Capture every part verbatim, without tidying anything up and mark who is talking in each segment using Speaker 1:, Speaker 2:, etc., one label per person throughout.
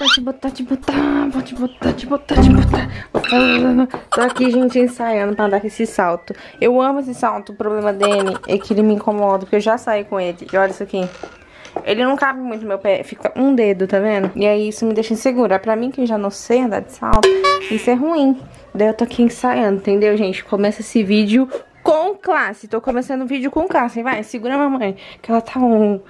Speaker 1: Pode botar, te botar, pode botar, te botar, te botar. Tô aqui, gente, ensaiando pra dar esse salto. Eu amo esse salto, o problema dele é que ele me incomoda, porque eu já saí com ele. E olha isso aqui. Ele não cabe muito no meu pé, fica um dedo, tá vendo? E aí isso me deixa insegura. Pra mim, que já não sei andar de salto, isso é ruim. Daí eu tô aqui ensaiando, entendeu, gente? Começa esse vídeo com classe. Tô começando o vídeo com classe. Vai, segura a mamãe, que ela tá um...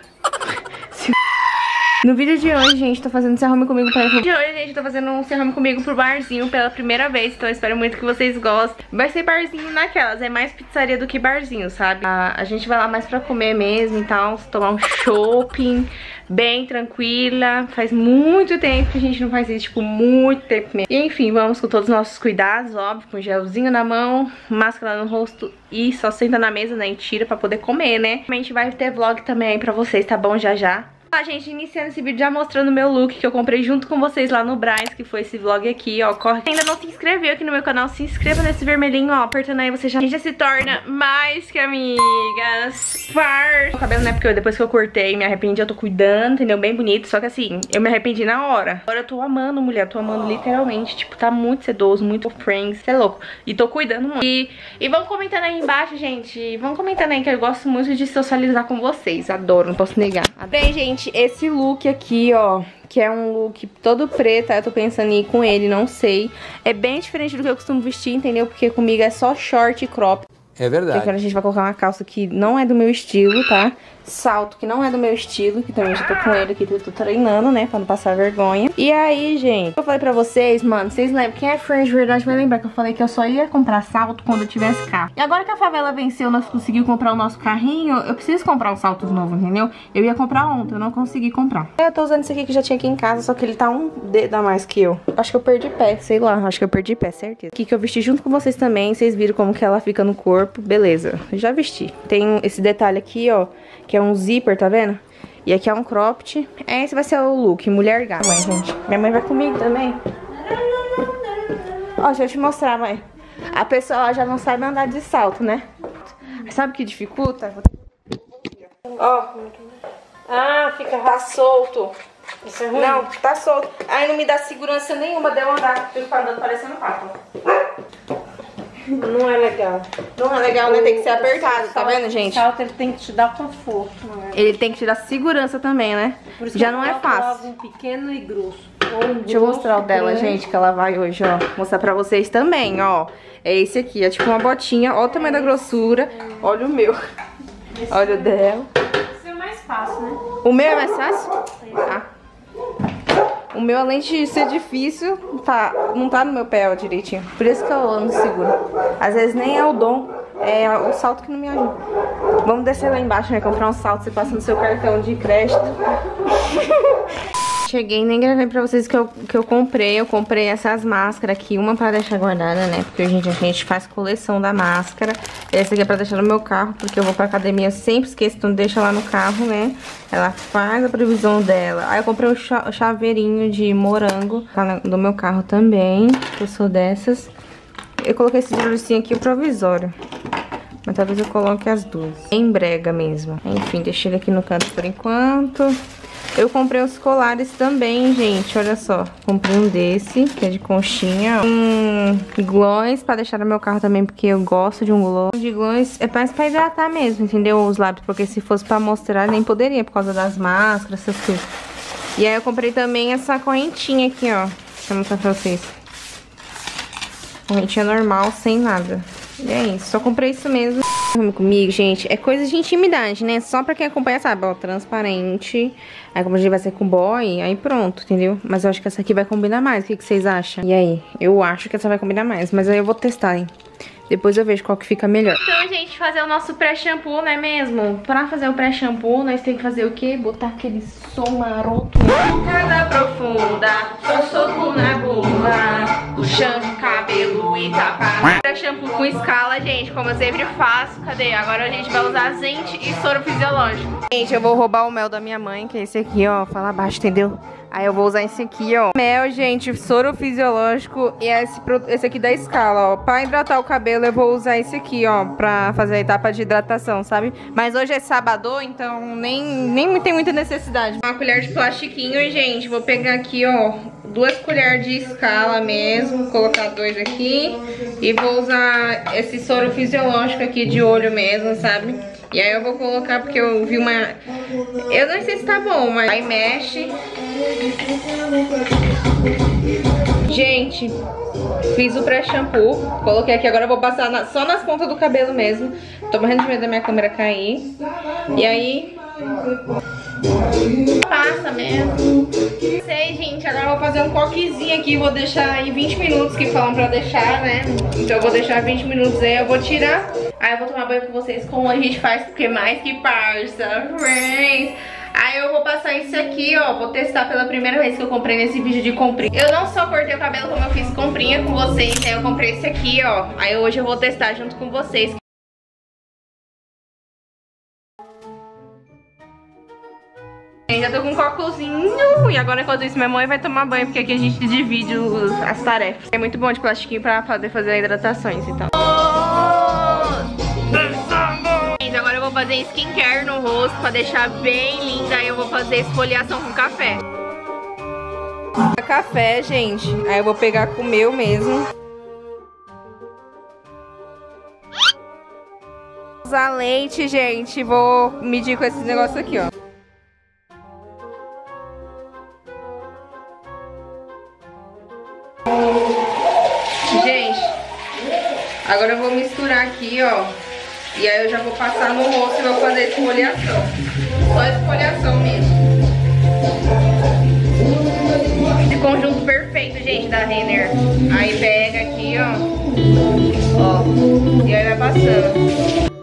Speaker 1: No vídeo de hoje, gente, tô fazendo Se Arrume Comigo para... No vídeo de hoje, gente, tô fazendo um Se Arrume Comigo pro barzinho pela primeira vez. Então eu espero muito que vocês gostem. Vai ser barzinho naquelas, é mais pizzaria do que barzinho, sabe? A, a gente vai lá mais pra comer mesmo e tal, tomar um shopping bem tranquila. Faz muito tempo que a gente não faz isso, tipo, muito tempo mesmo. E enfim, vamos com todos os nossos cuidados, óbvio, com gelzinho na mão, máscara no rosto e só senta na mesa, né, e tira pra poder comer, né? A gente vai ter vlog também aí pra vocês, tá bom? Já já. Ah, gente, iniciando esse vídeo já mostrando o meu look que eu comprei junto com vocês lá no Brás, que foi esse vlog aqui, ó. Corre. Ainda não se inscreveu aqui no meu canal, se inscreva nesse vermelhinho, ó. Apertando aí, você já, já se torna mais que amigas. Par. O cabelo, né, porque eu, depois que eu cortei, me arrependi, eu tô cuidando, entendeu? Bem bonito, só que assim, eu me arrependi na hora. Agora eu tô amando, mulher, eu tô amando literalmente. Tipo, tá muito sedoso, muito friends, você é louco. E tô cuidando muito. E, e vão comentando aí embaixo, gente. Vão comentando aí que eu gosto muito de socializar com vocês. Adoro, não posso negar. Bem, gente, esse look aqui, ó, que é um look todo preto, eu tô pensando em ir com ele, não sei. É bem diferente do que eu costumo vestir, entendeu? Porque comigo é só short e crop.
Speaker 2: É verdade.
Speaker 1: Porque agora a gente vai colocar uma calça que não é do meu estilo, tá? Salto que não é do meu estilo, que também já tô com ele aqui, eu tô treinando, né? Pra não passar vergonha. E aí, gente, eu falei pra vocês, mano, vocês lembram? Quem é friend de verdade vai lembrar que eu falei que eu só ia comprar salto quando eu tivesse carro. E agora que a favela venceu, nós conseguimos comprar o nosso carrinho, eu preciso comprar um salto novo, entendeu? Eu ia comprar ontem, eu não consegui comprar. Eu tô usando esse aqui que já tinha aqui em casa, só que ele tá um dedo a mais que eu. Acho que eu perdi pé, sei lá, acho que eu perdi pé, certeza. Aqui que eu vesti junto com vocês também, vocês viram como que ela fica no corpo, beleza. Já vesti. Tem esse detalhe aqui, ó, que é um zíper, tá vendo? E aqui é um cropped. Esse vai ser o look, mulher gata. Mãe, gente. Minha mãe vai comigo também. Ó, deixa eu te mostrar, mãe. A pessoa já não sabe andar de salto, né? Sabe o que dificulta? Ó. Ah, fica tá solto. Isso é ruim? Não, tá solto. Aí não me dá segurança nenhuma de eu andar. Eu fico andando parecendo pato.
Speaker 3: Não é legal.
Speaker 1: Não é legal, né? Tem que ser apertado, tá vendo, gente?
Speaker 3: O salto ele tem que te dar conforto, né?
Speaker 1: Ele tem que te dar segurança também, né? Já não é fácil.
Speaker 3: Um pequeno e grosso. Um
Speaker 1: Deixa eu mostrar o dela, gente, que ela vai hoje, ó. Mostrar pra vocês também, ó. É esse aqui, é tipo uma botinha. Olha o tamanho da grossura. Olha o meu. Olha o dela.
Speaker 3: Esse é mais fácil, né?
Speaker 1: O meu é mais fácil? Tá. O meu, além de ser difícil, tá, não tá no meu pé, ó, direitinho. Por isso que eu ando seguro. Às vezes nem é o dom, é o salto que não me ajuda. Vamos descer lá embaixo, né? Comprar um salto, você passa no seu cartão de crédito. Cheguei, nem gravei pra vocês que eu, que eu comprei. Eu comprei essas máscaras aqui, uma pra deixar guardada, né? Porque gente, a gente faz coleção da máscara. Essa aqui é pra deixar no meu carro, porque eu vou pra academia, eu sempre esqueço, então deixa lá no carro, né? Ela faz a previsão dela. Aí eu comprei o cha chaveirinho de morango, tá no meu carro também, que eu sou dessas. Eu coloquei esse ursinho aqui, o provisório. Mas talvez eu coloque as duas. Em brega mesmo. Enfim, deixei ele aqui no canto por enquanto. Eu comprei os colares também, gente, olha só. Comprei um desse, que é de conchinha. Um gloss pra deixar no meu carro também, porque eu gosto de um gloss. De gloss é mais pra hidratar mesmo, entendeu? Os lábios, porque se fosse pra mostrar, nem poderia, por causa das máscaras, essas coisas. E aí eu comprei também essa correntinha aqui, ó. Deixa eu mostrar pra vocês. Correntinha normal, sem nada. E é isso, só comprei isso mesmo. Comigo, gente, é coisa de intimidade, né? Só pra quem acompanha sabe, ó, transparente. Aí como a gente vai ser com boy, aí pronto, entendeu? Mas eu acho que essa aqui vai combinar mais, o que, que vocês acham? E aí? Eu acho que essa vai combinar mais, mas aí eu vou testar, hein? Depois eu vejo qual que fica melhor. Então, gente, fazer o nosso pré-shampoo, não é mesmo? Pra fazer o pré-shampoo, nós temos que fazer o quê? Botar aquele som maroto. Cada profunda, só soco na bunda, puxando cabelo e tapar. Pré-shampoo com escala, gente, como eu sempre faço. Cadê? Agora a gente vai usar Zente e soro fisiológico. Gente, eu vou roubar o mel da minha mãe, que é esse aqui, ó. Fala baixo, entendeu? Aí eu vou usar esse aqui, ó. Mel, gente, soro fisiológico. E esse, esse aqui da Scala, ó. Pra hidratar o cabelo, eu vou usar esse aqui, ó. Pra fazer a etapa de hidratação, sabe? Mas hoje é sábado, então nem, nem tem muita necessidade. Uma colher de plastiquinho, gente. Vou pegar aqui, ó. Duas colheres de Scala mesmo. Colocar dois aqui. E vou usar esse soro fisiológico aqui de olho mesmo, sabe? E aí eu vou colocar porque eu vi uma... Eu não sei se tá bom, mas... Aí mexe. Gente, fiz o pré-shampoo. Coloquei aqui, agora eu vou passar na... só nas pontas do cabelo mesmo. Tô morrendo de medo da minha câmera cair. E aí... passa mesmo. Sei, gente, agora eu vou fazer um coquezinho aqui. Vou deixar aí vinte minutos que falam pra deixar, né? Então eu vou deixar vinte minutos aí, eu vou tirar. Aí eu vou tomar banho com vocês como a gente faz, porque mais que parça, friends. Aí eu vou passar esse aqui, ó. Vou testar pela primeira vez que eu comprei nesse vídeo de comprinha. Eu não só cortei o cabelo como eu fiz comprinha com vocês, aí eu comprei esse aqui, ó. Aí hoje eu vou testar junto com vocês. Já tô com um cocozinho. E agora, enquanto isso, minha mãe vai tomar banho, porque aqui a gente divide os, as tarefas. É muito bom de plastiquinho pra poder fazer hidratações, então. Agora eu vou fazer skincare no rosto pra deixar bem linda. Aí eu vou fazer esfoliação com café. Café, gente. Aí eu vou pegar com o meu mesmo. Usar leite, gente. Vou medir com esse negócio aqui, ó. Gente, agora eu vou misturar aqui, ó. E aí eu já vou passar no rosto e vou fazer esfoliação. Só esfoliação mesmo. Esse conjunto perfeito, gente, da Renner. Aí pega aqui, ó. Ó. E aí vai passando.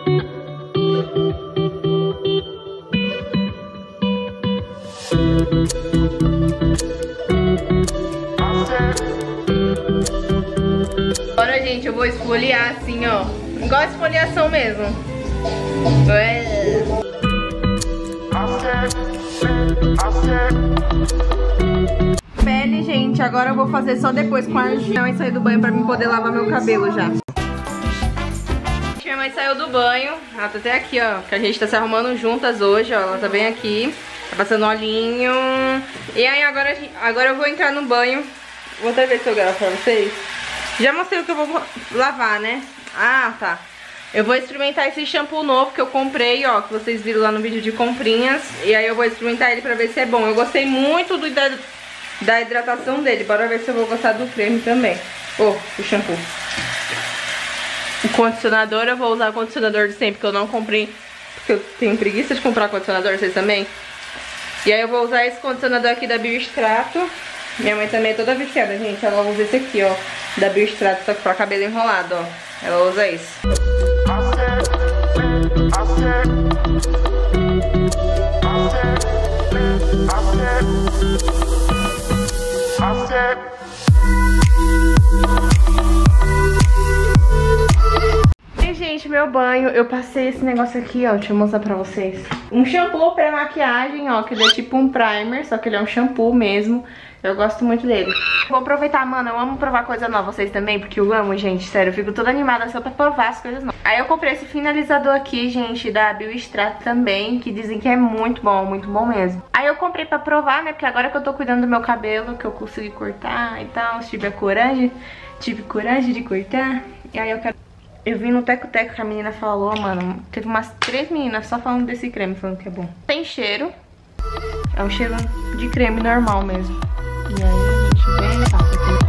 Speaker 1: Agora, gente, eu vou esfoliar assim, ó. Igual a esfoliação mesmo. É. Pele, gente, agora eu vou fazer só depois com a argila e sair do banho pra mim poder lavar meu cabelo já. Minha mãe saiu do banho. Ela tá até aqui, ó. Que a gente tá se arrumando juntas hoje, ó. Ela tá bem aqui. Tá passando olhinho. E aí agora, agora eu vou entrar no banho. Vou até ver se eu gravo pra vocês. Já mostrei o que eu vou lavar, né? Ah, tá. Eu vou experimentar esse shampoo novo que eu comprei, ó. Que vocês viram lá no vídeo de comprinhas. E aí eu vou experimentar ele pra ver se é bom. Eu gostei muito do, da, da hidratação dele. Bora ver se eu vou gostar do creme também. Ô, oh, o shampoo. O condicionador, eu vou usar o condicionador de sempre, que eu não comprei. Porque eu tenho preguiça de comprar condicionador, vocês também? E aí eu vou usar esse condicionador aqui da Biostrato. Minha mãe também é toda viciada, gente. Ela usa esse aqui, ó. Da Biostrato, só que pra cabelo enrolado, ó. Ela usa esse. E, gente, meu banho, eu passei esse negócio aqui, ó. Deixa eu mostrar pra vocês. Um shampoo pra maquiagem, ó. Que ele é tipo um primer, só que ele é um shampoo mesmo. Eu gosto muito dele. Vou aproveitar, mano, eu amo provar coisa nova. Vocês também? Porque eu amo, gente, sério. Eu fico toda animada só pra provar as coisas novas. Aí eu comprei esse finalizador aqui, gente, da Biostrato também, que dizem que é muito bom, muito bom mesmo. Aí eu comprei pra provar, né, porque agora que eu tô cuidando do meu cabelo, que eu consegui cortar e tal, tive a coragem, tive coragem de cortar. E aí eu quero... Eu vi no Teco Teco que a menina falou, mano, teve umas três meninas só falando desse creme, falando que é bom. Tem cheiro, é um cheiro de creme normal mesmo. E aí a gente vem e passa aqui.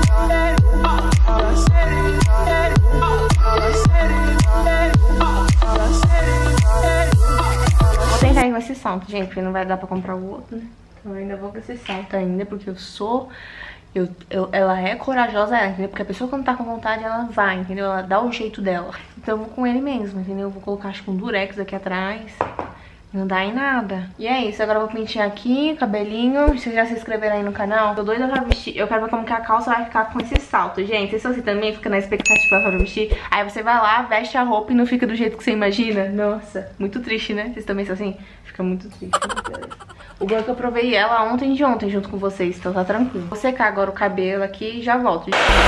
Speaker 1: Vou tentar ir com esse salto, gente, porque não vai dar pra comprar o outro, né? Então eu ainda vou com esse salto ainda, porque eu sou... Eu, eu, ela é corajosa, entendeu? Porque a pessoa quando tá com vontade, ela vai, entendeu? Ela dá o jeito dela. Então eu vou com ele mesmo, entendeu? Eu vou colocar, acho que um durex aqui atrás. Não dá em nada. E é isso, agora eu vou pentear aqui, cabelinho. Vocês já se inscreveram aí no canal? Tô doida pra vestir. Eu quero ver como que a calça vai ficar com esse salto, gente. Se você também fica na expectativa pra vestir, aí você vai lá, veste a roupa e não fica do jeito que você imagina. Nossa, muito triste, né? Vocês também são assim? Fica muito triste. O bom é que eu provei ela ontem de ontem junto com vocês, então tá tranquilo. Vou secar agora o cabelo aqui e já volto.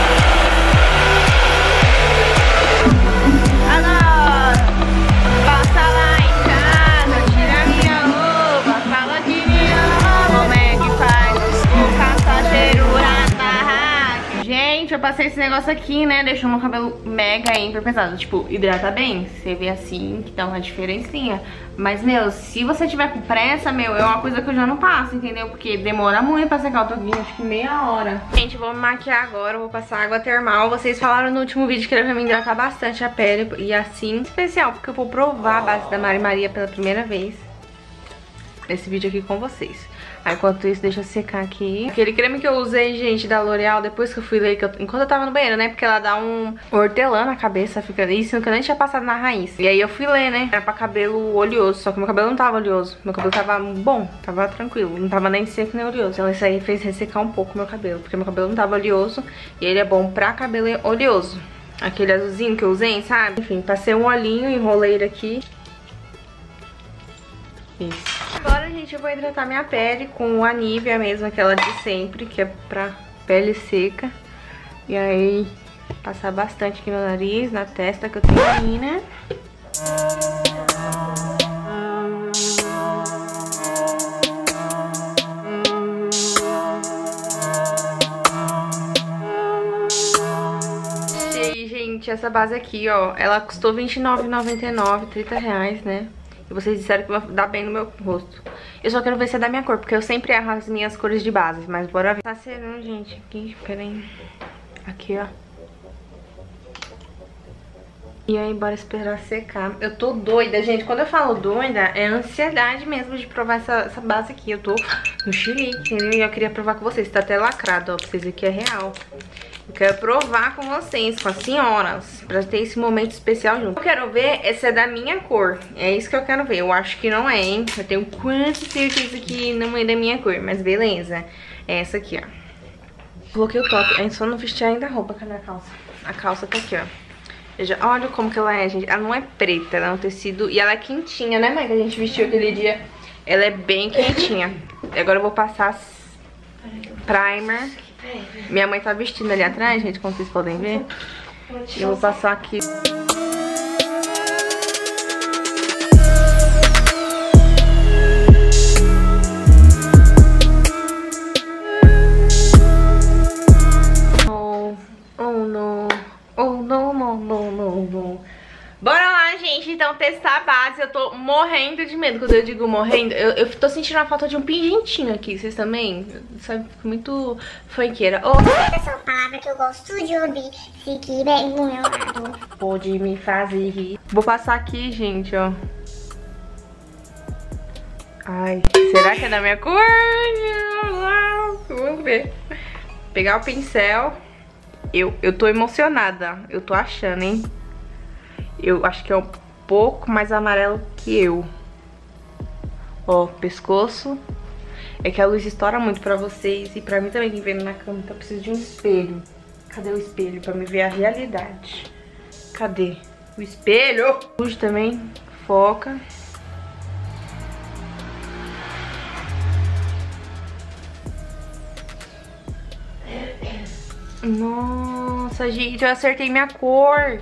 Speaker 1: Agora, passa lá em casa, tira minha roupa, fala de minha como é que faz o passageiro na barraca. Gente, eu passei esse negócio aqui, né, deixou meu cabelo mega hiper pesado. Tipo, hidrata bem, você vê assim que dá uma diferencinha. Mas, meu, se você tiver com pressa, meu, é uma coisa que eu já não passo, entendeu? Porque demora muito pra secar, eu tô vindo acho que meia hora. Gente, vou me maquiar agora, vou passar água termal. Vocês falaram no último vídeo que era pra me hidratar bastante a pele. E assim, especial, porque eu vou provar a base da Mari Maria pela primeira vez nesse vídeo aqui com vocês. Aí, enquanto isso, deixa eu secar aqui. Aquele creme que eu usei, gente, da L'Oreal, depois que eu fui ler, que eu, enquanto eu tava no banheiro, né? Porque ela dá um hortelã na cabeça, fica isso, que eu nem tinha passado na raiz. E aí eu fui ler, né? Era pra cabelo oleoso, só que meu cabelo não tava oleoso. Meu cabelo tava bom, tava tranquilo. Não tava nem seco nem oleoso. Então isso aí fez ressecar um pouco meu cabelo, porque meu cabelo não tava oleoso. E ele é bom pra cabelo oleoso. Aquele azulzinho que eu usei, sabe? Enfim, passei um olhinho, enrolei ele aqui. Isso. Agora, gente, eu vou hidratar minha pele com a Nivea mesmo, aquela de sempre, que é pra pele seca. E aí, passar bastante aqui no nariz, na testa, que eu tenho aí, né? E, gente, essa base aqui, ó, ela custou vinte e nove reais e noventa e nove centavos, trinta reais, né? E vocês disseram que vai dar bem no meu rosto. Eu só quero ver se é da minha cor, porque eu sempre erro as minhas cores de base. Mas bora ver. Tá serão, gente, aqui. Pera aí. Aqui, ó. E aí, bora esperar secar. Eu tô doida, gente. Quando eu falo doida, é ansiedade mesmo de provar essa, essa base aqui. Eu tô no chilique, entendeu? E eu queria provar com vocês. Tá até lacrado, ó. Pra vocês verem que é real. Eu quero provar com vocês, com as senhoras, pra ter esse momento especial junto. Eu quero ver se é da minha cor. É isso que eu quero ver. Eu acho que não é, hein? Eu tenho quase certeza que não é da minha cor, mas beleza. É essa aqui, ó. Coloquei o top. É só não vestir ainda a roupa. Cadê a calça? A calça tá aqui, ó. Veja, olha como que ela é, gente. Ela não é preta, ela é um tecido... E ela é quentinha, né, mãe? Que a gente vestiu aquele dia. Ela é bem quentinha. E agora eu vou passar primer. Minha mãe tá vestindo ali atrás, gente, como vocês podem ver. Eu vou passar aqui. Oh, oh no. Oh no, no, no, no, no. Bora lá, gente, então testar a base. Eu tô morrendo de medo. Quando eu digo morrendo, eu, eu tô sentindo a falta de um pingentinho aqui. Vocês também? Sabe, fico muito funkeira. Oh.
Speaker 2: Essa é uma palavra que eu gosto de ouvir. Fique bem do meu lado.
Speaker 1: Pode me fazer rir. Vou passar aqui, gente, ó. Ai, será que é da minha cor? Vamos ver. Pegar o pincel. Eu, eu tô emocionada. Eu tô achando, hein? Eu acho que é um pouco mais amarelo que eu. Ó, pescoço. É que a luz estoura muito pra vocês e pra mim também, que vendo na cama, então eu preciso de um espelho. Cadê o espelho? Pra me ver a realidade. Cadê o espelho? Luz também, foca. Nossa, gente, eu acertei minha cor.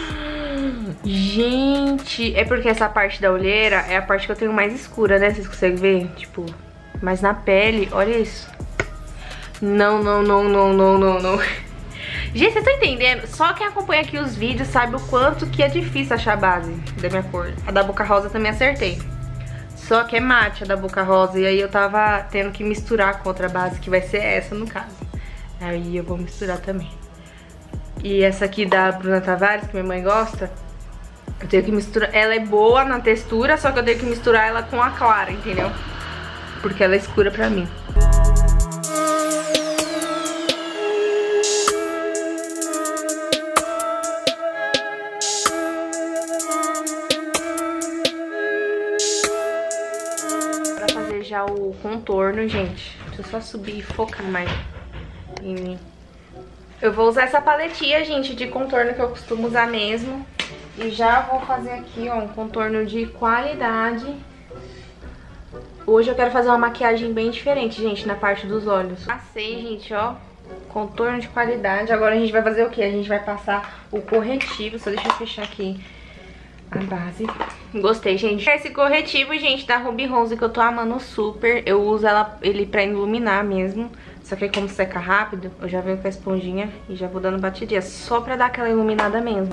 Speaker 1: Gente, é porque essa parte da olheira é a parte que eu tenho mais escura, né? Vocês conseguem ver? Tipo, mas na pele, olha isso. Não, não, não, não, não, não, não. Gente, vocês estão entendendo? Só quem acompanha aqui os vídeos sabe o quanto que é difícil achar a base da minha cor. A da Boca Rosa também acertei. Só que é mate a da Boca Rosa. E aí eu tava tendo que misturar com outra base, que vai ser essa no caso. Aí eu vou misturar também. E essa aqui da Bruna Tavares, que minha mãe gosta, eu tenho que misturar. Ela é boa na textura, só que eu tenho que misturar ela com a clara, entendeu? Porque ela é escura pra mim. Pra fazer já o contorno, gente, deixa eu só subir e focar mais em mim. Eu vou usar essa paletinha, gente, de contorno que eu costumo usar mesmo. E já vou fazer aqui, ó, um contorno de qualidade. Hoje eu quero fazer uma maquiagem bem diferente, gente, na parte dos olhos. Passei, gente, ó, contorno de qualidade. Agora a gente vai fazer o quê? A gente vai passar o corretivo. Só deixa eu fechar aqui a base. Gostei, gente. Esse corretivo, gente, da Ruby Rose, que eu tô amando super. Eu uso ela, ele pra iluminar mesmo. Só que como seca rápido, eu já venho com a esponjinha e já vou dando batidinha. Só pra dar aquela iluminada mesmo.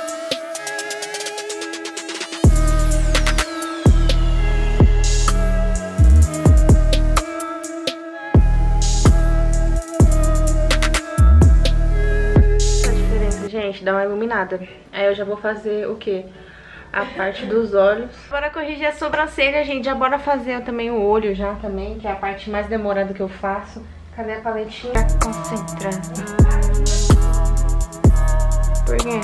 Speaker 1: Gente, dá uma iluminada. Aí eu já vou fazer o quê? A parte dos olhos. Bora corrigir a sobrancelha, gente. Já bora fazer também o olho já também, que é a parte mais demorada que eu faço. Cadê a paletinha? Pra concentrar. Por quê?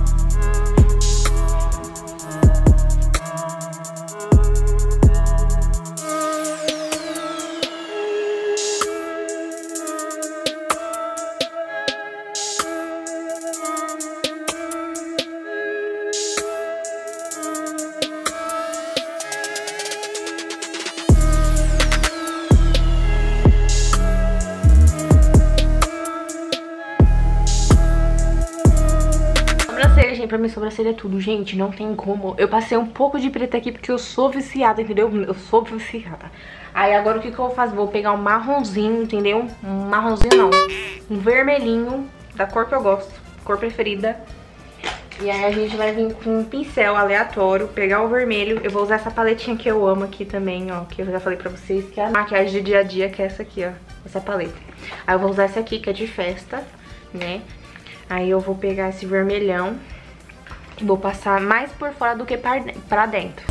Speaker 1: Pra mim, sobrancelha é tudo, gente, não tem como. Eu passei um pouco de preto aqui porque eu sou viciada, entendeu? Eu sou viciada. Aí agora o que que eu vou fazer? Vou pegar um marronzinho, entendeu? Um marronzinho não, um vermelhinho, da cor que eu gosto, cor preferida. E aí a gente vai vir com um pincel aleatório, pegar o vermelho. Eu vou usar essa paletinha que eu amo aqui também, ó, que eu já falei pra vocês, que é a maquiagem de dia a dia, que é essa aqui, ó, essa paleta. Aí eu vou usar essa aqui, que é de festa, né? Aí eu vou pegar esse vermelhão. Vou passar mais por fora do que pra dentro.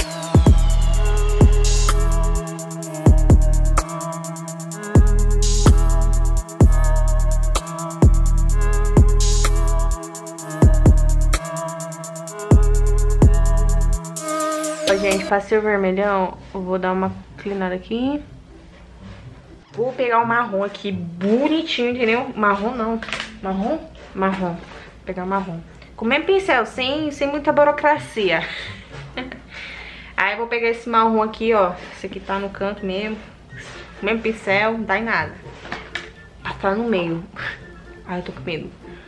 Speaker 1: Ó, gente, passei o vermelhão. Eu vou dar uma inclinada aqui. Vou pegar o marrom aqui bonitinho, entendeu? Marrom não. Marrom? Marrom. Vou pegar o marrom. Com o mesmo pincel, sem, sem muita burocracia. Aí eu vou pegar esse marrom aqui, ó. Esse aqui tá no canto mesmo. Com o mesmo pincel, não dá em nada. Tá no meio. Ai, eu tô com medo.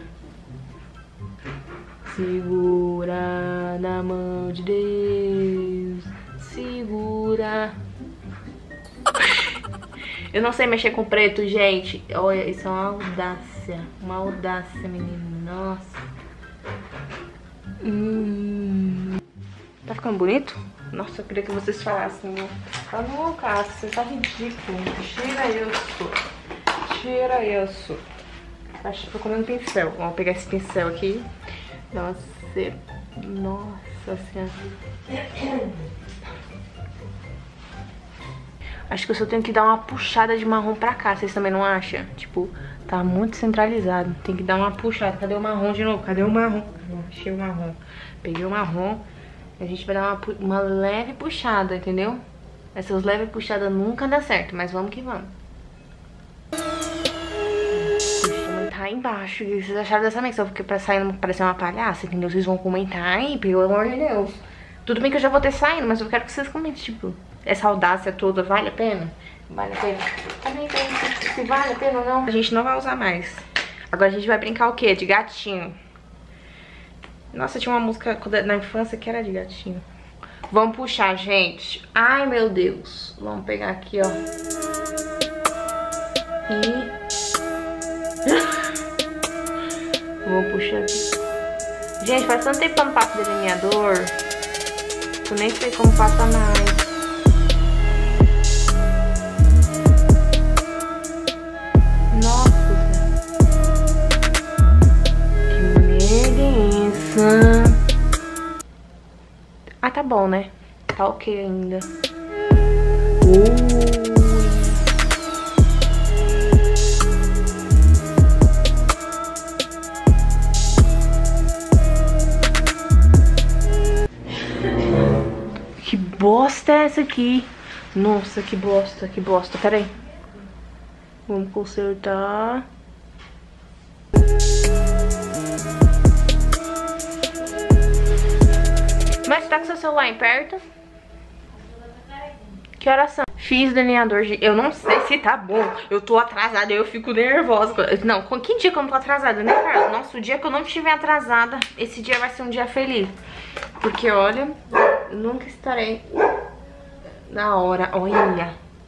Speaker 1: Segura na mão de Deus. Segura. Eu não sei mexer com preto, gente. Olha, isso é uma audácia. Uma audácia, menino. Nossa. Hum. Tá ficando bonito? Nossa, eu queria que vocês falassem, né? Tá não, Cássio, você tá ridículo. Tira isso. Tira isso. Acho que tô comendo pincel. Vamos pegar esse pincel aqui. Nossa, nossa senhora. Acho que eu só tenho que dar uma puxada de marrom pra cá. Vocês também não acham? Tipo, tá muito centralizado. Tem que dar uma puxada. Cadê o marrom de novo? Cadê o marrom? Achei o marrom. Peguei o marrom. A gente vai dar uma, uma leve puxada, entendeu? Essas leves puxadas nunca dá certo, mas vamos que vamos. Comentar aí embaixo o que vocês acharam dessa mix. Só porque pra sair não parecer uma palhaça, entendeu? Vocês vão comentar aí, pelo amor de Deus. Tudo bem que eu já vou ter saindo, mas eu quero que vocês comentem, tipo, essa audácia toda, vale a pena? Vale a pena? Também tem, se vale a pena ou não. A gente não vai usar mais. Agora a gente vai brincar o quê? De gatinho. Nossa, tinha uma música na infância que era de gatinho. Vamos puxar, gente. Ai, meu Deus. Vamos pegar aqui, ó. E... vou puxar aqui. Gente, faz tanto tempo que eu não passo delineador. Eu nem sei como passa mais. Ah, tá bom, né? Tá ok ainda. Ui. Que bosta é essa aqui? Nossa, que bosta, que bosta. Pera aí. Vamos consertar. Mas tá com seu celular em perto? Que horas são? Fiz o delineador de... Eu não sei se tá bom. Eu tô atrasada, eu fico nervosa. Não, que dia que eu não tô atrasada, né, cara? Nossa, o dia que eu não estiver atrasada, esse dia vai ser um dia feliz. Porque, olha, eu nunca estarei na hora. Olha.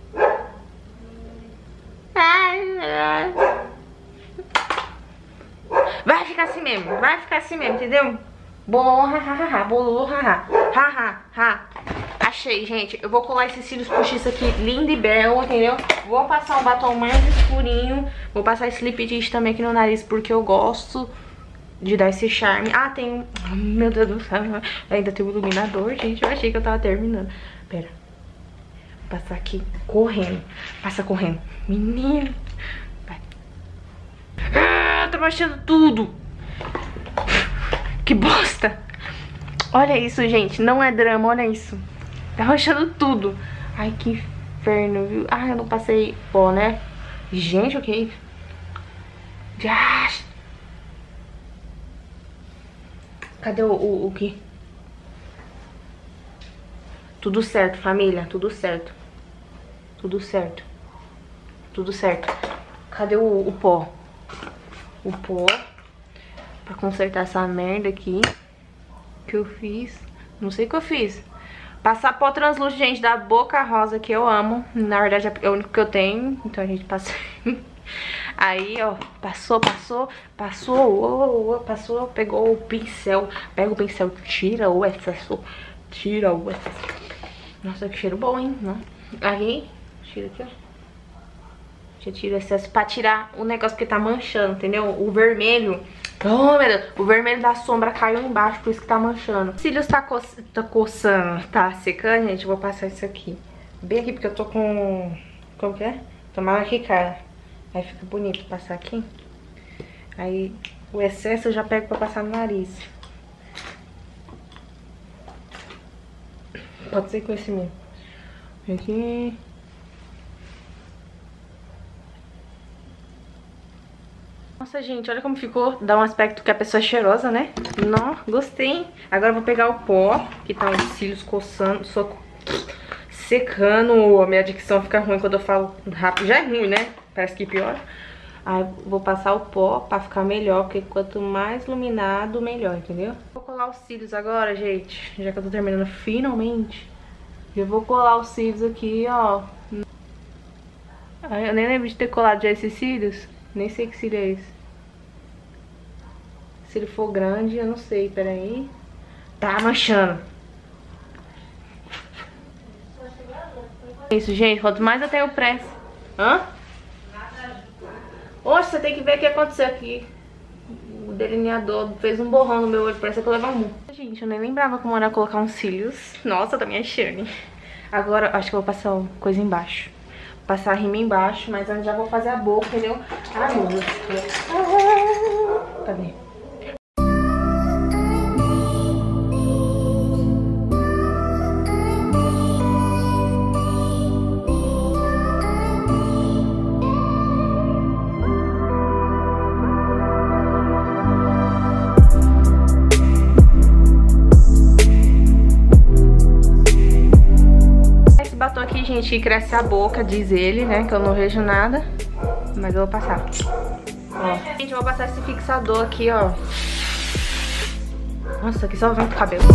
Speaker 1: Vai ficar assim mesmo, vai ficar assim mesmo, entendeu? Bolou, hahaha, bolou, haha, haha, ha. Achei, gente. Eu vou colar esses cílios postiços aqui, lindo e belo, entendeu? Vou passar um batom mais escurinho. Vou passar esse lip tint também aqui no nariz, porque eu gosto de dar esse charme. Ah, tem um... Meu Deus do céu. Ainda tem um iluminador, gente. Eu achei que eu tava terminando. Pera. Vou passar aqui correndo. Passa correndo. Menino. Vai. Ah, tá manchando tudo. Que bosta. Olha isso, gente. Não é drama, olha isso. Tá manchando tudo. Ai, que inferno, viu? Ah, eu não passei pó, né? Gente, o que? Cadê o, o, o que? Tudo certo, família. Tudo certo. Tudo certo. Tudo certo. Cadê o, o pó? O pó. Pra consertar essa merda aqui. Que eu fiz. Não sei o que eu fiz. Passar pó translúcido, gente, da Boca Rosa, que eu amo. Na verdade, é o único que eu tenho. Então a gente passa... Aí, ó, passou, passou, passou, oh, oh, passou, pegou o pincel. Pega o pincel, tira o excesso. Tira o excesso. Nossa, que cheiro bom, hein? Não. Aí, tira aqui, ó. Já tira o excesso pra tirar o negócio que tá manchando, entendeu? O vermelho... Oh, meu Deus, o vermelho da sombra caiu embaixo, por isso que tá manchando. Os cílios tá, co tá coçando, tá secando, gente, eu vou passar isso aqui. Bem aqui, porque eu tô com... Como que é? Tomara aqui, cara. Aí fica bonito passar aqui. Aí o excesso eu já pego pra passar no nariz. Pode ser com esse mesmo. Aqui... Nossa, gente, olha como ficou. Dá um aspecto que a pessoa é cheirosa, né? Não, gostei. Agora eu vou pegar o pó, que tá os cílios coçando, so... secando. A minha dicção fica ruim quando eu falo rápido. Já é ruim, né? Parece que piora. Aí vou passar o pó pra ficar melhor, porque quanto mais iluminado, melhor, entendeu? Vou colar os cílios agora, gente. Já que eu tô terminando finalmente. Eu vou colar os cílios aqui, ó. Eu nem lembro de ter colado já esses cílios. Nem sei que cílio é esse. Se ele for grande, eu não sei, peraí. Tá manchando. Isso, gente, quanto mais eu tenho pressa. Hã? Oxe, você tem que ver o que aconteceu aqui. O delineador fez um borrão no meu olho, parece que eu levo um. Gente, eu nem lembrava como era colocar uns cílios. Nossa, tá me achando. Agora, acho que eu vou passar uma coisa embaixo. Passar a rima embaixo, mas eu já vou fazer a boca, entendeu? Ah, meu Deus. Cadê? Batom aqui, gente, que cresce a boca, diz ele, né? Que eu não vejo nada. Mas eu vou passar. Ó. Gente, eu vou passar esse fixador aqui, ó. Nossa, aqui só vem pro cabelo.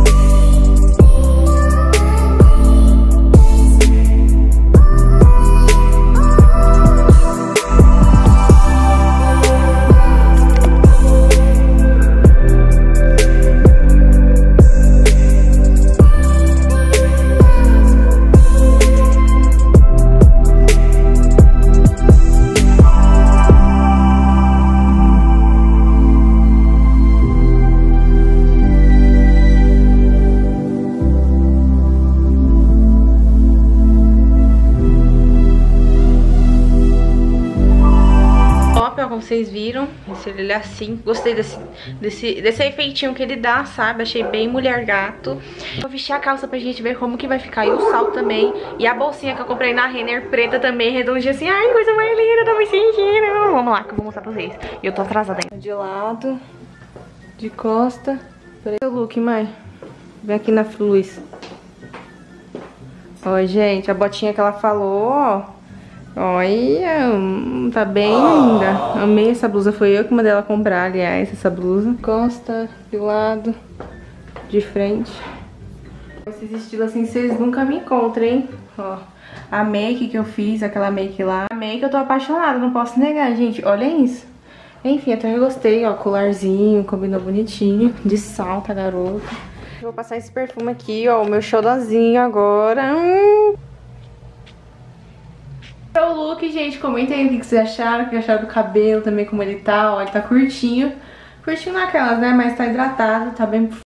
Speaker 1: Vocês viram, esse ele é assim. Gostei desse, desse, desse efeitinho que ele dá, sabe? Achei bem mulher gato. Vou vestir a calça pra gente ver como que vai ficar. E o salto também. E a bolsinha que eu comprei na Renner, preta também, redondinha assim. Ai, coisa mais linda, tô me sentindo. Vamos lá que eu vou mostrar pra vocês. E eu tô atrasada ainda. De lado, de costa. Peraí o look, mãe. Vem aqui na luz. Ó, gente, a botinha que ela falou, ó. Olha, hum, tá bem linda. Amei essa blusa, foi eu que mandei ela comprar, aliás, essa blusa. Costa, de lado, de frente. Esses estilos assim, vocês nunca me encontram, hein? Ó, a make que eu fiz, aquela make lá. A make eu tô apaixonada, não posso negar, gente. Olha isso. Enfim, até eu gostei, ó, colarzinho, combinou bonitinho. De salta, garota. Vou passar esse perfume aqui, ó, o meu xodózinho agora. Hum. O look, gente, comentem aí o que vocês acharam, o que acharam do cabelo também, como ele tá, ó, ele tá curtinho. Curtinho naquelas, né, mas tá hidratado, tá bem